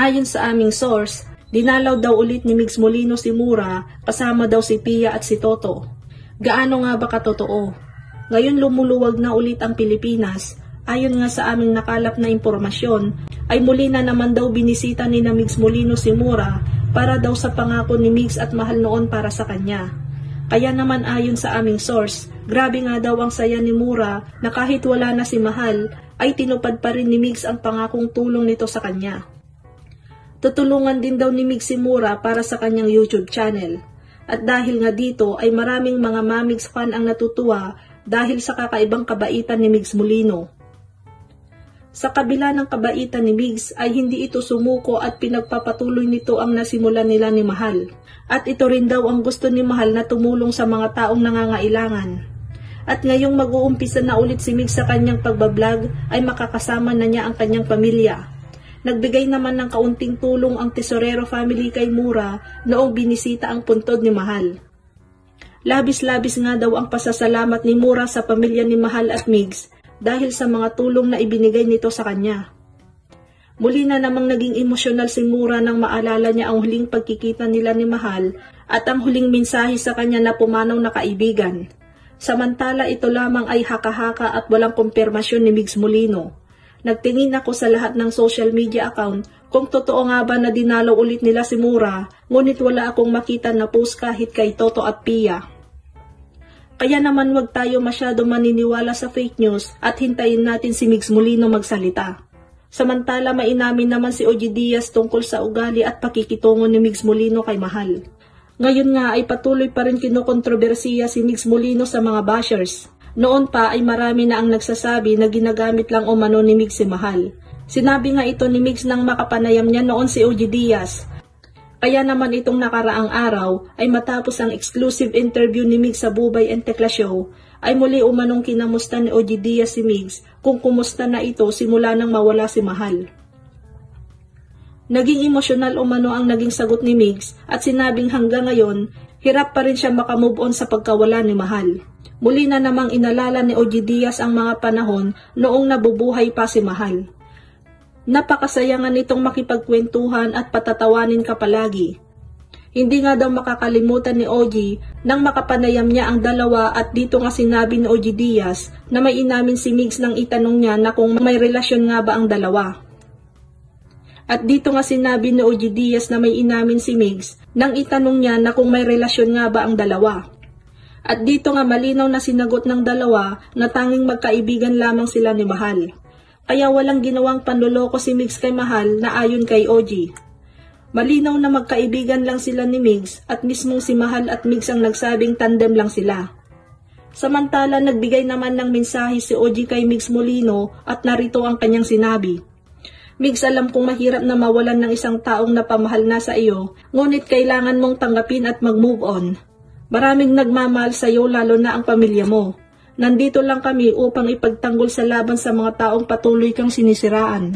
Ayon sa aming source, dinalaw daw ulit ni Migs Molino si Mura kasama daw si Pia at si Toto. Gaano nga ba katotoo? Ngayon lumuluwag na ulit ang Pilipinas. Ayon nga sa aming nakalap na impormasyon, ay muli na naman daw binisita ni na Migs Molino si Mura para daw sa pangako ni Migs at Mahal noon para sa kanya. Kaya naman ayon sa aming source, grabe nga daw ang saya ni Mura na kahit wala na si Mahal, ay tinupad pa rin ni Migs ang pangakong tulong nito sa kanya. Tutulungan din daw ni Migs si Mura para sa kanyang YouTube channel. At dahil nga dito ay maraming mga Mamigs fan ang natutuwa dahil sa kakaibang kabaitan ni Migs Molino. Sa kabila ng kabaitan ni Migs ay hindi ito sumuko at pinagpapatuloy nito ang nasimulan nila ni Mahal. At ito rin daw ang gusto ni Mahal na tumulong sa mga taong nangangailangan. At ngayong mag-uumpisa na ulit si Migs sa kanyang pagbablog ay makakasama na niya ang kanyang pamilya. Nagbigay naman ng kaunting tulong ang Tesorero family kay Mura noong binisita ang puntod ni Mahal. Labis-labis nga daw ang pasasalamat ni Mura sa pamilya ni Mahal at Migs dahil sa mga tulong na ibinigay nito sa kanya. Muli na namang naging emosyonal si Mura nang maalala niya ang huling pagkikita nila ni Mahal at ang huling mensahe sa kanya na pumanaw na kaibigan. Samantala ito lamang ay haka-haka at walang kumpirmasyon ni Migs Molino. Nagtingin ako sa lahat ng social media account kung totoo nga ba na dinalaw ulit nila si Mura, ngunit wala akong makita na post kahit kay Toto at Pia. Kaya naman wag tayo masyado maniniwala sa fake news at hintayin natin si Migs Molino magsalita. Samantala mainamin naman si OG Diaz tungkol sa ugali at pakikitungo ni Migs Molino kay Mahal. Ngayon nga ay patuloy pa rin kinokontrobersiya si Migs Molino sa mga bashers. Noon pa ay marami na ang nagsasabi na ginagamit lang umano ni Migs si Mahal. Sinabi nga ito ni Migs nang makapanayam niya noon si OG Diaz. Kaya naman itong nakaraang araw ay matapos ang exclusive interview ni Migs sa Bubay and Tekla Show ay muli umanong kinamusta ni OG Diaz si Migs kung kumusta na ito simula nang mawala si Mahal. Naging emosyonal umano ang naging sagot ni Migs at sinabing hanggang ngayon hirap pa rin siya makamove on sa pagkawala ni Mahal. Muli na namang inalala ni OG Diaz ang mga panahon noong nabubuhay pa si Mahal. Napakasaya nga nitong makipagkwentuhan at patatawanin ka palagi. Hindi nga daw makakalimutan ni OG nang makapanayam niya ang dalawa at dito nga sinabi ni OG Diaz na may inamin si Migs nang itanong niya na kung may relasyon nga ba ang dalawa. At dito nga sinabi ni OG Diaz na may inamin si Migs nang itanong niya na kung may relasyon nga ba ang dalawa. At dito nga malinaw na sinagot ng dalawa na tanging magkaibigan lamang sila ni Mahal. Kaya walang ginawang panloloko si Migs kay Mahal na ayon kay OG. Malinaw na magkaibigan lang sila ni Migs at mismong si Mahal at Migs ang nagsabing tandem lang sila. Samantala nagbigay naman ng mensahe si OG kay Migs Molino at narito ang kanyang sinabi. Migs, alam kong mahirap na mawalan ng isang taong napamahal na sa iyo, ngunit kailangan mong tanggapin at mag-move on. Maraming nagmamahal sa iyo lalo na ang pamilya mo. Nandito lang kami upang ipagtanggol sa laban sa mga taong patuloy kang sinisiraan.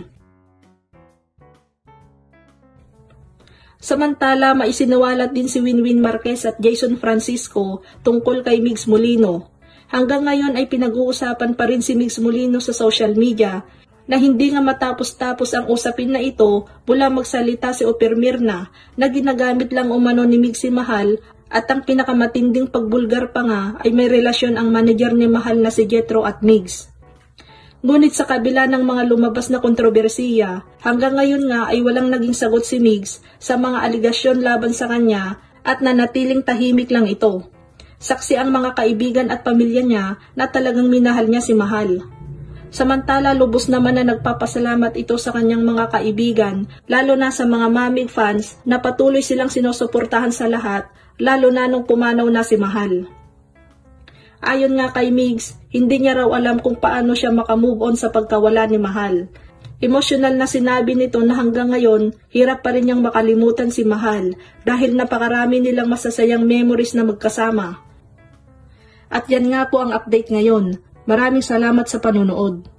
Samantala, maisiniwalat din si Winwin Marquez at Jason Francisco tungkol kay Migs Molino. Hanggang ngayon ay pinag-uusapan pa rin si Migs Molino sa social media na hindi nga matapos-tapos ang usapin na ito mula magsalita si Oper Mirna na ginagamit lang umano ni Migs si Mahal. At ang pinakamatinding pagbulgar pa nga ay may relasyon ang manager ni Mahal na si Jetro at Migs. Ngunit sa kabila ng mga lumabas na kontrobersiya, hanggang ngayon nga ay walang naging sagot si Migs sa mga aligasyon laban sa kanya at nanatiling tahimik lang ito. Saksi ang mga kaibigan at pamilya niya na talagang minahal niya si Mahal. Samantala lubos naman na nagpapasalamat ito sa kanyang mga kaibigan, lalo na sa mga Mamig fans na patuloy silang sinusuportahan sa lahat, lalo na nung pumanaw na si Mahal. Ayon nga kay Migs, hindi niya raw alam kung paano siya makamove on sa pagkawala ni Mahal. Emosyonal na sinabi nito na hanggang ngayon, hirap pa rin niyang makalimutan si Mahal dahil napakarami nilang masasayang memories na magkasama. At yan nga po ang update ngayon. Maraming salamat sa panonood.